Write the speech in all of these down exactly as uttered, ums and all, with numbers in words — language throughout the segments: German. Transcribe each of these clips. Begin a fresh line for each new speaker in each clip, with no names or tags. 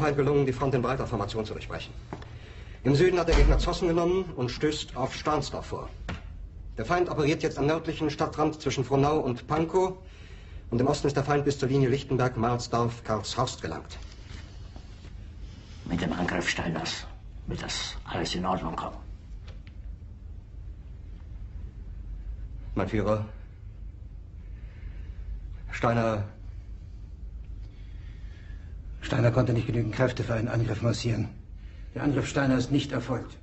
Feind gelungen, die Front in breiter Formation zu durchbrechen. Im Süden hat der Gegner Zossen genommen und stößt auf Stahnsdorf vor. Der Feind operiert jetzt am nördlichen Stadtrand zwischen Frohnau und Pankow. Und im Osten ist der Feind bis zur Linie Lichtenberg-Marsdorf-Karlshorst gelangt.
Mit dem Angriff Steiners wird das alles in Ordnung kommen.
Mein Führer, Steiner...
Steiner konnte nicht genügend Kräfte für einen Angriff massieren. Der Angriff Steiner ist nicht erfolgt.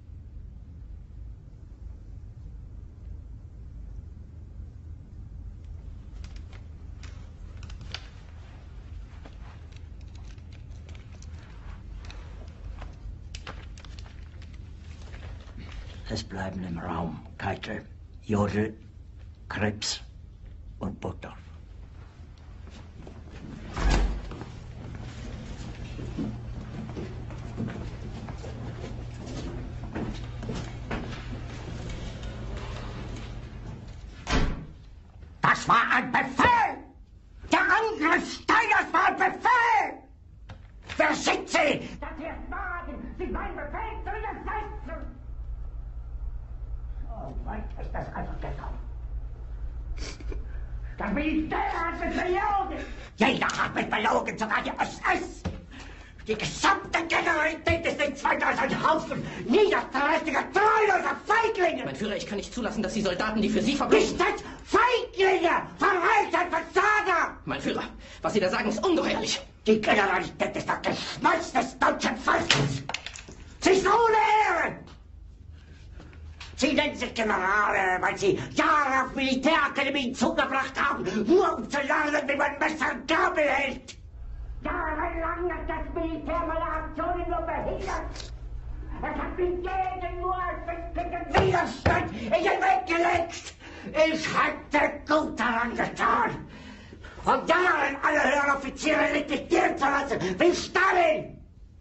Es bleiben im Raum Keitel, Jodl, Krebs und Burgdorf.
Das war ein Befehl! Der Angriff Steiners war ein Befehl! Wer sind Sie, dass Sie es wagen, sich meinen Befehl zu widersetzen? So weit ist das einfach gekommen. Das Militär hat mich belogen! Jeder hat mich belogen, sogar die S S! Die gesamte Generalität ist nichts weiter als ein Haufen niederträchtiger, treuloser Feiglinge!
Mein Führer, ich kann nicht zulassen, dass die Soldaten, die für Sie verbringen...
Nicht als Feiglinge! Verreiter, Versager!
Mein Führer, was Sie da sagen, ist ungeheuerlich.
Die Generalität ist das Geschmolz des deutschen Volkes! Sie ist ohne Ehre! Sie nennen sich Generale, weil Sie Jahre auf Militärakademien zugebracht haben, nur um zu lernen, wie man Messer und Gabel hält! Jahrelang hat das Militär meine Aktionen nur behindert. Es hat mich jeden nur als wichtigen Widerstand in den Weg gelegt. Ich hätte gut daran getan, von Jahren alle höheren Offiziere liquidieren zu lassen, wie Stalin.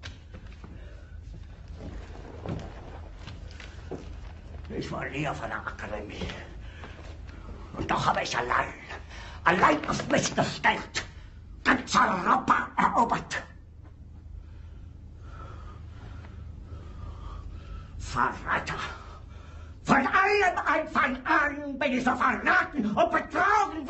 Ich war nie auf einer Akademie. Und doch habe ich allein, allein auf mich gestellt, ganz Europa erobert. Verräter! Von allem Anfang an bin ich so verraten und betrogen